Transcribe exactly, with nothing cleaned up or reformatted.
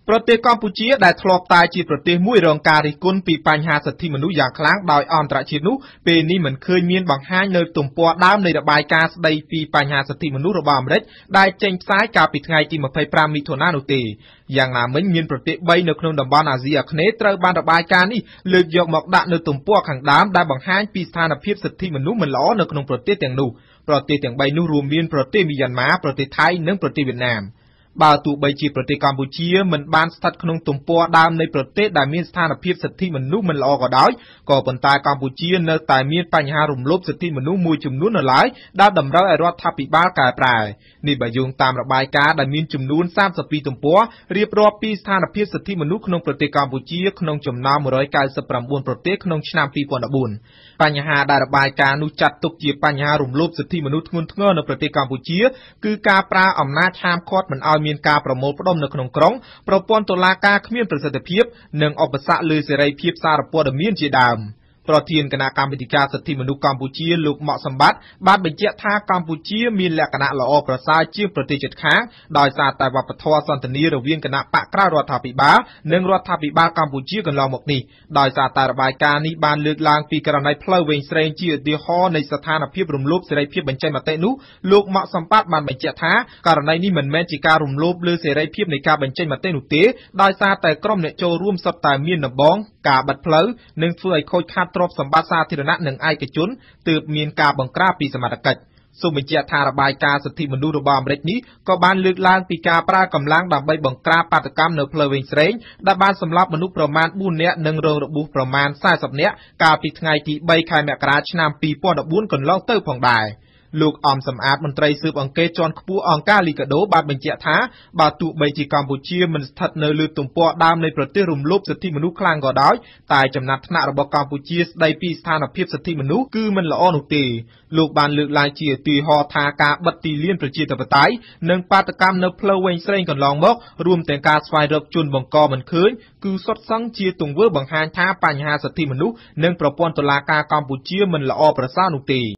ប្រទេសកម្ពុជាដែលធ្លាប់តែជាប្រទេសមួយរងការរិះគន់ពីបញ្ហាសិទ្ធិមនុស្សយ៉ាងខ្លាំងដោយអន្តរជាតិនោះពេលនេះមិនឃើញមានបង្ហាញនៅទំព័រដើមនៃរបាយការណ៍ស្ដីពីបញ្ហាសិទ្ធិមនុស្សរបស់អាមេរិកដែលចេញផ្សាយកាលពីថ្ងៃទី ម្ភៃប្រាំ មិថុនានោះទេយ៉ាងណាមិញមានប្រទេសបីនៅក្នុងតំបន់អាស៊ីអាគ្នេយ៍ត្រូវបានរបាយការណ៍នេះលើកយកមកដាក់នៅទំព័រខាងដើមដែលបង្ហាញពីស្ថានភាពសិទ្ធិមនុស្សមិនល្អនៅក្នុងប្រទេសទាំងនោះប្រទេសទាំងបីនោះរួមមានប្រទេសមីយ៉ាន់ម៉ាប្រទេសថៃនិងប្រទេសវៀតណាមបើទោះបីជាប្រទេសកម្ពុជាមិនបានស្ថិតក្នុងទំព័រដើមនៃប្រទេសដែលមានស្ថានភាពសិទ្ធិមនុស្សមិនល្អក៏ដោយក៏ប៉ុន្តែកម្ពុជានៅតែមានបញ្ហារំលោភសិទ្ធិមនុស្សមួយចំនួននៅឡើយដែលតម្រូវឲ្យរដ្ឋាភិបាលកែប្រែនេះបើយោងតាមរបាយការណ៍ដែលមានចំនួនសាមសិបពីរទំព័ររៀបរាប់ពីស្ថានភាពសិទ្ធិមនុស្សក្នុងប្រទេសកម្ពុជាក្នុងចំណោម មួយរយកៅសិបប្រាំបួន ប្រទេសក្នុងឆ្នាំពីរពាន់ដប់បួនបញ្ហាដែលរបាយការណ៍នោះចាត់ទុកជាបញ្ហារំលោភសិទ្ធិមនុស្សធ្ងន់ធ្ងរនៅប្រទេសកម្ពុជាគឺការប្រើអំណាចហាមឃាត់មិនឲ្យមានការប្រមូលផ្ដុំនៅក្នុងក្រុងប្រព័ន្ធតុលាការគ្មានប្រសិទ្ធភាពនិងឧបសគ្គលើសេរីភាពសារព័ត៌មានជាដើមប្រធានគណៈកម្មាធិការសិទ្ធិមនុស្សកម្ពុជាលោកម៉ាក់សំបាត់បានបញ្ជាក់ថាកម្ពុជាមានលក្ខណៈល្អប្រសើរជាងប្រទេសជិតខាងដោយសារតែវប្បធម៌សន្តិនិករវាងគណៈបកក្រៅរដ្ឋាភិបាលនិងរដ្ឋាភិបាលកម្ពុជាកន្លងមកនេះដោយសារតែរបាយការណ៍នេះបានលើកឡើងពីករណីផ្លូវវែងស្រេងជាឧទាហរណ៍នៃស្ថានភាពរំលោភសេរីភាពបញ្ចេញមតិនោះលោកម៉ាក់សំបាត់បានបញ្ជាក់ថាករណីនេះមិនមែនជាការរំលោភលើសេរីភាពនៃការបញ្ចេញមតិនោះទេដោយសារតែក្រុមអ្នកចូលរួមសុទ្ធតែមានដំបងការបិទផ្លូវនិងធ្វើឲ្យខូចខាតទ្រព្យសម្បត្តិសាធារណៈនិងឯកជនទើបមានការបង្ក្រាបពីសមត្ថកិច្ចសូមបញ្ជាក់ថារបាយការណ៍សិទ្ធិមនុស្សរបស់អាមេរិកនេះក៏បានលើកឡើងពីការប្រើកម្លាំងដើម្បីបង្ក្រាបបាតុកម្មនៅផ្លូវវែងស្រេងដែលបានសម្លាប់មនុស្សប្រមាណបួននាក់និងរងរបួសប្រមាណសែសិបនាក់កាលពីថ្ងៃទីបីខែមករាឆ្នាំពីរពាន់ដប់បួនកន្លងទៅផងដែរលោកអំសំអាតមន្ត្រីស៊ើបអង្កេតជាន់ខ្ពស់អង្គការលីកាដូបានបញ្ជាក់ថាបើទោះបីជាកម្ពុជាមិនស្ថិតនៅលើទំព័រដើមនៃប្រទេសរំលោភសិទ្ធិមនុស្សខ្លាំងក៏ដោយតែចំណាត់ថ្នាក់របស់កម្ពុជាស្ដីពីស្ថានភាពសិទ្ធិមនុស្សគឺមិនល្អនោះទេលោកបានលើកឡើងជាឧទាហរណ៍ថាការបិទទីលានប្រជាធិបតេយ្យនិងបាតុកម្មនៅផ្លូវវែងស្រេងកន្លងមករួមទាំងការស្វែងរកជនបង្កមិនឃើញគឺសុទ្ធសឹងជាទង្វើបង្ហាញថាបញ្ហាសិទ្ធិមនុស្សនិងប្រព័ន្ធតុលាការកម្ពុជាមិនល្អប្រសើរនោះទេ